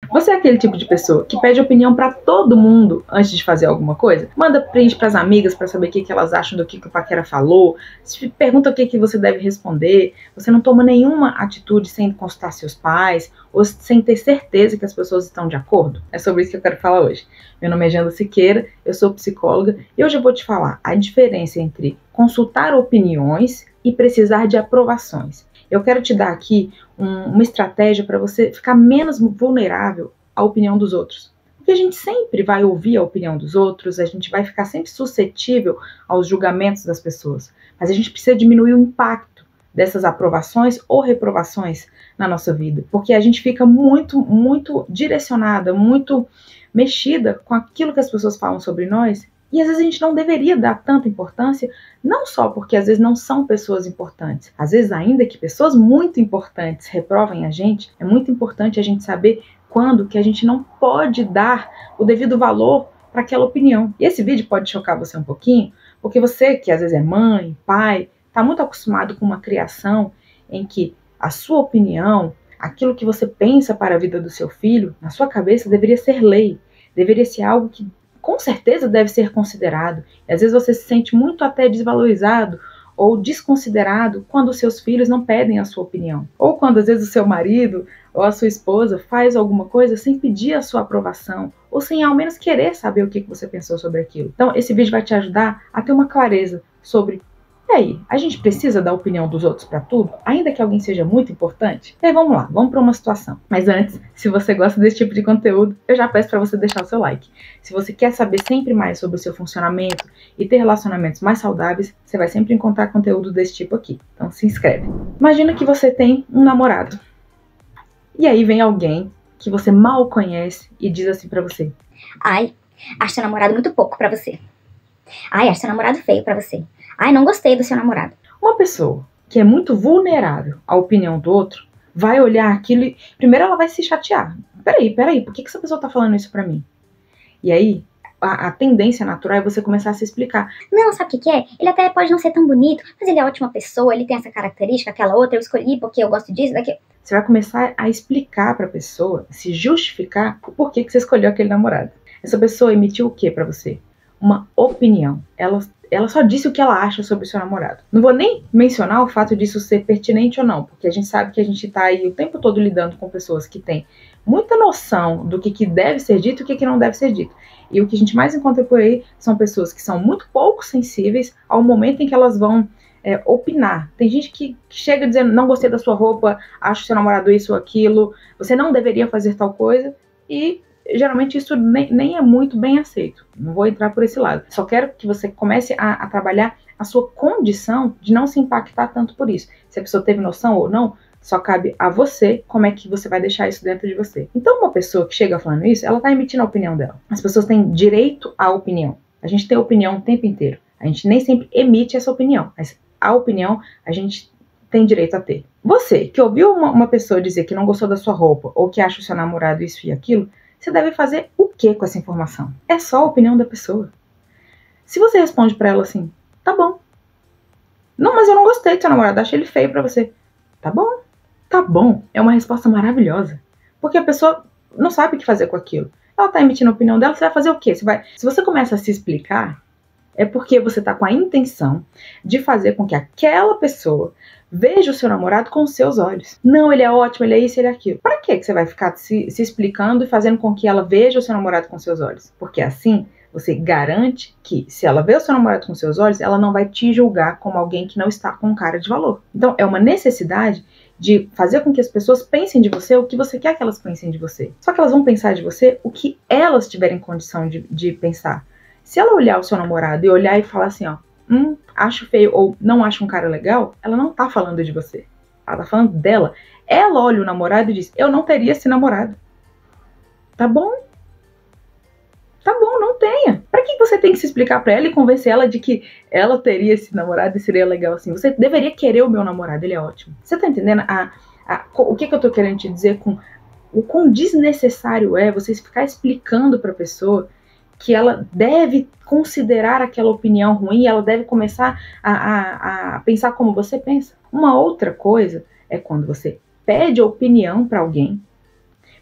Você é aquele tipo de pessoa que pede opinião pra todo mundo antes de fazer alguma coisa? Manda print pras amigas pra saber o que elas acham do que o paquera falou, pergunta o que você deve responder, você não toma nenhuma atitude sem consultar seus pais ou sem ter certeza que as pessoas estão de acordo? É sobre isso que eu quero falar hoje. Meu nome é Janda Siqueira, eu sou psicóloga e hoje eu vou te falar a diferença entre consultar opiniões e precisar de aprovações. Eu quero te dar aqui uma estratégia para você ficar menos vulnerável à opinião dos outros. Porque a gente sempre vai ouvir a opinião dos outros, a gente vai ficar sempre suscetível aos julgamentos das pessoas. Mas a gente precisa diminuir o impacto dessas aprovações ou reprovações na nossa vida. Porque a gente fica muito direcionada, muito mexida com aquilo que as pessoas falam sobre nós. E às vezes a gente não deveria dar tanta importância, não só porque às vezes não são pessoas importantes. Às vezes, ainda que pessoas muito importantes reprovem a gente, é muito importante a gente saber quando que a gente não pode dar o devido valor para aquela opinião. E esse vídeo pode chocar você um pouquinho, porque você, que às vezes é mãe, pai, está muito acostumado com uma criação em que a sua opinião, aquilo que você pensa para a vida do seu filho, na sua cabeça deveria ser lei, deveria ser algo que com certeza deve ser considerado. E às vezes você se sente muito até desvalorizado ou desconsiderado quando os seus filhos não pedem a sua opinião. Ou quando às vezes o seu marido ou a sua esposa faz alguma coisa sem pedir a sua aprovação ou sem ao menos querer saber o que você pensou sobre aquilo. Então esse vídeo vai te ajudar a ter uma clareza sobre: e aí, a gente precisa da opinião dos outros para tudo, ainda que alguém seja muito importante? E aí, vamos lá, vamos para uma situação. Mas antes, se você gosta desse tipo de conteúdo, eu já peço para você deixar o seu like. Se você quer saber sempre mais sobre o seu funcionamento e ter relacionamentos mais saudáveis, você vai sempre encontrar conteúdo desse tipo aqui. Então se inscreve. Imagina que você tem um namorado. E aí vem alguém que você mal conhece e diz assim para você: ai, acho seu namorado muito pouco pra você. Ai, acho seu namorado feio pra você. Ai, não gostei do seu namorado. Uma pessoa que é muito vulnerável à opinião do outro vai olhar aquilo e primeiro ela vai se chatear. Peraí, por que essa pessoa tá falando isso pra mim? E aí, a tendência natural é você começar a se explicar. Não, sabe o que é? Ele até pode não ser tão bonito, mas ele é ótima pessoa, ele tem essa característica, aquela outra, eu escolhi porque eu gosto disso, daquilo. Você vai começar a explicar pra pessoa, se justificar o porquê que você escolheu aquele namorado. Essa pessoa emitiu o que pra você? Uma opinião. Ela só disse o que ela acha sobre o seu namorado. Não vou nem mencionar o fato disso ser pertinente ou não, porque a gente sabe que a gente tá aí o tempo todo lidando com pessoas que têm muita noção do que deve ser dito e o que não deve ser dito. E o que a gente mais encontra por aí são pessoas que são muito pouco sensíveis ao momento em que elas vão opinar. Tem gente que chega dizendo: não gostei da sua roupa, acho seu namorado isso ou aquilo, você não deveria fazer tal coisa, e geralmente isso nem é muito bem aceito. Não vou entrar por esse lado. Só quero que você comece a trabalhar a sua condição de não se impactar tanto por isso. Se a pessoa teve noção ou não, só cabe a você como é que você vai deixar isso dentro de você. Então uma pessoa que chega falando isso, ela está emitindo a opinião dela. As pessoas têm direito à opinião. A gente tem opinião o tempo inteiro. A gente nem sempre emite essa opinião, mas a opinião a gente tem direito a ter. Você que ouviu uma pessoa dizer que não gostou da sua roupa ou que acha o seu namorado isso e aquilo, você deve fazer o que com essa informação? É só a opinião da pessoa. Se você responde pra ela assim: tá bom. Não, mas eu não gostei do seu namorado, achei ele feio pra você. Tá bom. Tá bom é uma resposta maravilhosa. Porque a pessoa não sabe o que fazer com aquilo. Ela tá emitindo a opinião dela, você vai fazer o quê? Se você começa a se explicar, é porque você tá com a intenção de fazer com que aquela pessoa veja o seu namorado com os seus olhos. Não, ele é ótimo, ele é isso, ele é aquilo. Para que você vai ficar se explicando e fazendo com que ela veja o seu namorado com seus olhos? Porque assim você garante que, se ela vê o seu namorado com seus olhos, ela não vai te julgar como alguém que não está com cara de valor. Então é uma necessidade de fazer com que as pessoas pensem de você o que você quer que elas pensem de você. Só que elas vão pensar de você o que elas tiverem condição de pensar. Se ela olhar o seu namorado e olhar e falar assim, ó: acho feio ou não acho um cara legal, ela não tá falando de você. Ela tá falando dela. Ela olha o namorado e diz: eu não teria esse namorado. Tá bom? Tá bom, não tenha. Pra que você tem que se explicar pra ela e convencer ela de que ela teria esse namorado e seria legal assim? Você deveria querer o meu namorado, ele é ótimo. Você tá entendendo o que eu tô querendo te dizer com o quão desnecessário é você ficar explicando pra pessoa que ela deve considerar aquela opinião ruim, ela deve começar a pensar como você pensa. Uma outra coisa é quando você pede opinião para alguém,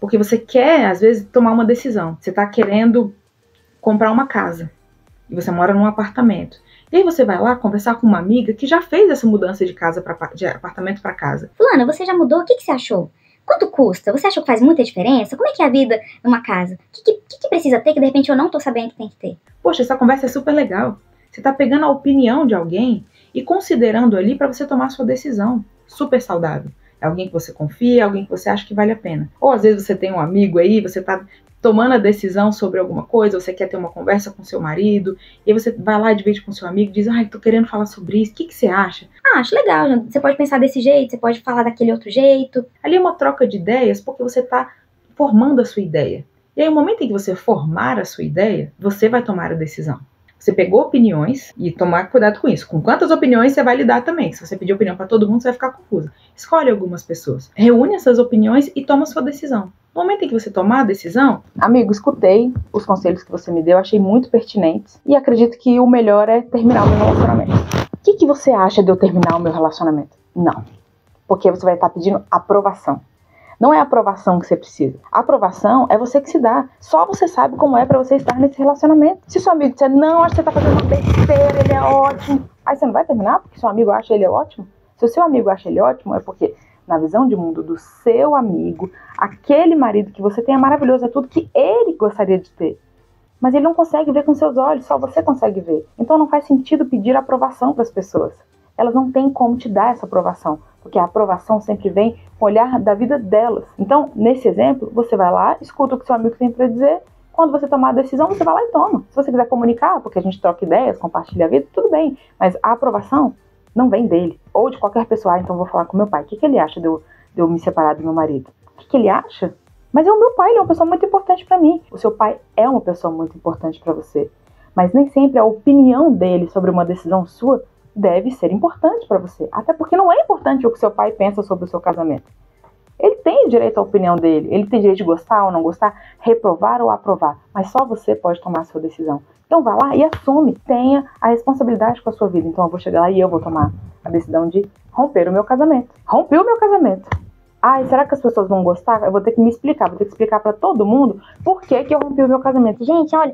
Porque você quer, às vezes, tomar uma decisão. Você está querendo comprar uma casa. E você mora num apartamento. E aí você vai lá conversar com uma amiga que já fez essa mudança de apartamento para casa. Fulana, você já mudou? O que você achou? Quanto custa? Você achou que faz muita diferença? Como é que é a vida numa casa? O que precisa ter que de repente eu não tô sabendo que tem que ter? Poxa, essa conversa é super legal. Você tá pegando a opinião de alguém e considerando ali para você tomar a sua decisão. Super saudável. É alguém que você confia, alguém que você acha que vale a pena. Ou às vezes você tem um amigo aí, você tá tomando a decisão sobre alguma coisa, você quer ter uma conversa com seu marido, e aí você vai lá e divide com seu amigo e diz, ai, tô querendo falar sobre isso, o que você acha? Ah, acho legal, você pode pensar desse jeito, você pode falar daquele outro jeito. Ali é uma troca de ideias porque você tá formando a sua ideia. E aí, no momento em que você formar a sua ideia, você vai tomar a decisão. Você pegou opiniões e tomar cuidado com isso. Com quantas opiniões você vai lidar também? Se você pedir opinião para todo mundo, você vai ficar confuso. Escolhe algumas pessoas. Reúne essas opiniões e toma a sua decisão. No momento em que você tomar a decisão... Amigo, escutei os conselhos que você me deu, achei muito pertinentes. E acredito que o melhor é terminar o meu relacionamento. O que você acha de eu terminar o meu relacionamento? Não. Porque você vai estar pedindo aprovação. Não é a aprovação que você precisa. A aprovação é você que se dá. Só você sabe como é pra você estar nesse relacionamento. Se seu amigo disser, não, acho que você tá fazendo uma besteira, ele é ótimo. Aí você não vai terminar porque seu amigo acha ele ótimo? Se o seu amigo acha ele ótimo, é porque, na visão de mundo do seu amigo, aquele marido que você tem é maravilhoso, é tudo que ele gostaria de ter. Mas ele não consegue ver com seus olhos, só você consegue ver. Então não faz sentido pedir aprovação para as pessoas. Elas não têm como te dar essa aprovação, porque a aprovação sempre vem com o olhar da vida delas. Então, nesse exemplo, você vai lá, escuta o que seu amigo tem para dizer, quando você tomar a decisão, você vai lá e toma. Se você quiser comunicar, porque a gente troca ideias, compartilha a vida, tudo bem, mas a aprovação não vem dele, ou de qualquer pessoa. Então vou falar com meu pai, o que ele acha de eu me separar do meu marido? O que ele acha? Mas é o meu pai, ele é uma pessoa muito importante para mim. O seu pai é uma pessoa muito importante para você, mas nem sempre a opinião dele sobre uma decisão sua deve ser importante para você. Até porque não é importante o que seu pai pensa sobre o seu casamento. Ele tem direito à opinião dele. Ele tem direito de gostar ou não gostar, reprovar ou aprovar. Mas só você pode tomar a sua decisão. Então vá lá e assume. Tenha a responsabilidade com a sua vida. Então eu vou chegar lá e eu vou tomar a decisão de romper o meu casamento. Rompi o meu casamento. Ai, será que as pessoas vão gostar? Eu vou ter que me explicar. Vou ter que explicar para todo mundo por que eu rompi o meu casamento. Gente, olha...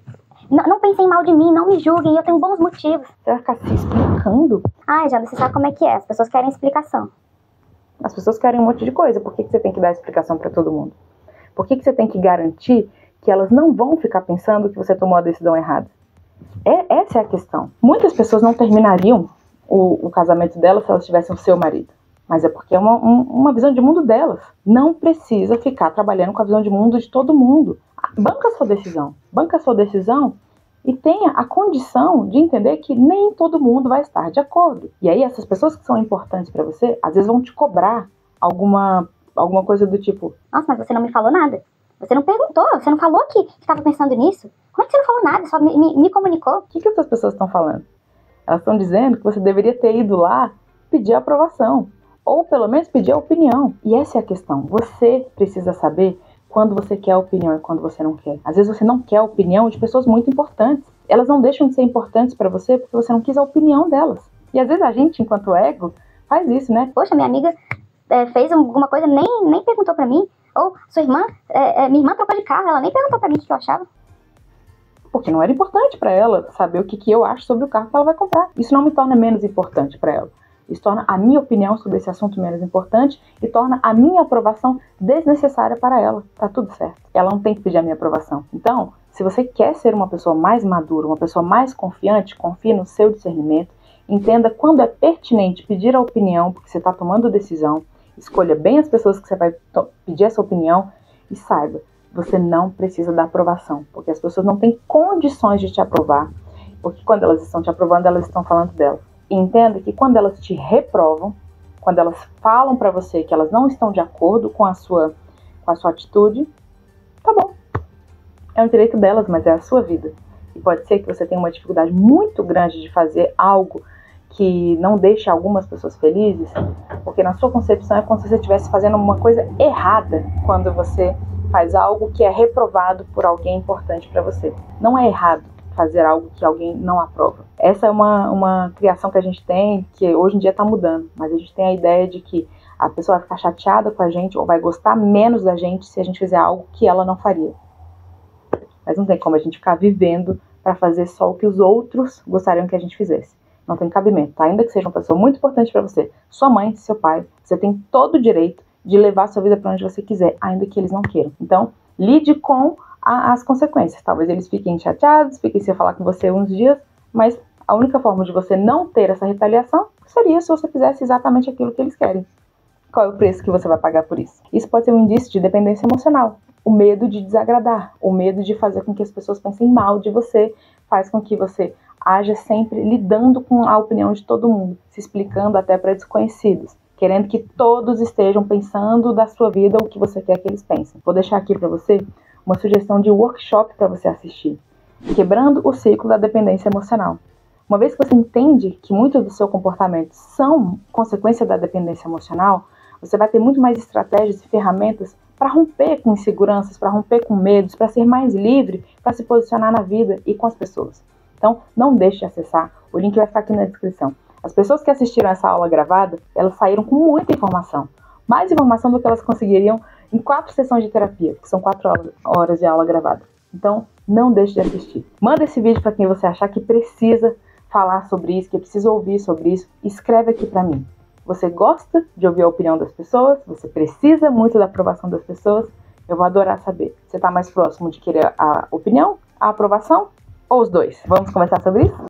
Não pensem mal de mim, não me julguem, eu tenho bons motivos. Você vai ficar se explicando? Ai, já você sabe como é que é, as pessoas querem explicação. As pessoas querem um monte de coisa, por que você tem que dar explicação pra todo mundo? Por que você tem que garantir que elas não vão ficar pensando que você tomou a decisão errada? Essa é a questão. Muitas pessoas não terminariam o casamento delas se elas tivessem o seu marido. Mas é porque é uma visão de mundo delas. Não precisa ficar trabalhando com a visão de mundo de todo mundo. Banca a sua decisão. Banca a sua decisão e tenha a condição de entender que nem todo mundo vai estar de acordo. E aí essas pessoas que são importantes pra você, às vezes vão te cobrar alguma coisa do tipo... Nossa, mas você não me falou nada. Você não perguntou, você não falou que estava pensando nisso. Como é que você não falou nada? Só me comunicou. O que essas pessoas estão falando? Elas estão dizendo que você deveria ter ido lá pedir a aprovação. Ou pelo menos pedir a opinião. E essa é a questão. Você precisa saber quando você quer a opinião e quando você não quer. Às vezes você não quer a opinião de pessoas muito importantes. Elas não deixam de ser importantes pra você porque você não quis a opinião delas. E às vezes a gente, enquanto ego, faz isso, né? Poxa, minha amiga fez alguma coisa, nem perguntou pra mim. Ou sua irmã, minha irmã trocou de carro, ela nem perguntou pra mim o que eu achava. Porque não era importante pra ela saber o que eu acho sobre o carro que ela vai comprar. Isso não me torna menos importante pra ela. Isso torna a minha opinião sobre esse assunto menos importante e torna a minha aprovação desnecessária para ela. Tá tudo certo. Ela não tem que pedir a minha aprovação. Então, se você quer ser uma pessoa mais madura, uma pessoa mais confiante, confie no seu discernimento, entenda quando é pertinente pedir a opinião, porque você está tomando decisão, escolha bem as pessoas que você vai pedir essa opinião e saiba, você não precisa da aprovação, porque as pessoas não têm condições de te aprovar, porque quando elas estão te aprovando, elas estão falando delas. E entenda que quando elas te reprovam, quando elas falam pra você que elas não estão de acordo com a sua atitude, tá bom. É um direito delas, mas é a sua vida. E pode ser que você tenha uma dificuldade muito grande de fazer algo que não deixe algumas pessoas felizes, porque na sua concepção é como se você estivesse fazendo uma coisa errada quando você faz algo que é reprovado por alguém importante pra você. Não é errado fazer algo que alguém não aprova. Essa é uma criação que a gente tem, que hoje em dia está mudando, mas a gente tem a ideia de que A pessoa vai ficar chateada com a gente ou vai gostar menos da gente se a gente fizer algo que ela não faria. Mas não tem como a gente ficar vivendo para fazer só o que os outros gostariam que a gente fizesse. Não tem cabimento, tá? Ainda que seja uma pessoa muito importante para você, sua mãe, seu pai, você tem todo o direito de levar a sua vida para onde você quiser, ainda que eles não queiram. Então, lide com as consequências. Talvez eles fiquem chateados, fiquem sem falar com você uns dias, mas a única forma de você não ter essa retaliação seria se você fizesse exatamente aquilo que eles querem. Qual é o preço que você vai pagar por isso? Isso pode ser um indício de dependência emocional. O medo de desagradar, o medo de fazer com que as pessoas pensem mal de você, faz com que você haja sempre lidando com a opinião de todo mundo, se explicando até para desconhecidos, querendo que todos estejam pensando da sua vida o que você quer que eles pensem. Vou deixar aqui para você uma sugestão de workshop para você assistir, Quebrando o Ciclo da Dependência Emocional. Uma vez que você entende que muitos dos seus comportamentos são consequência da dependência emocional, você vai ter muito mais estratégias e ferramentas para romper com inseguranças, para romper com medos, para ser mais livre, para se posicionar na vida e com as pessoas. Então, não deixe de acessar, o link vai ficar aqui na descrição. As pessoas que assistiram essa aula gravada, elas saíram com muita informação. Mais informação do que elas conseguiriam em 4 sessões de terapia, que são 4 horas de aula gravada. Então, não deixe de assistir. Manda esse vídeo para quem você achar que precisa falar sobre isso, que precisa ouvir sobre isso. Escreve aqui para mim. Você gosta de ouvir a opinião das pessoas? Você precisa muito da aprovação das pessoas? Eu vou adorar saber. Você está mais próximo de querer a opinião, a aprovação ou os dois? Vamos conversar sobre isso?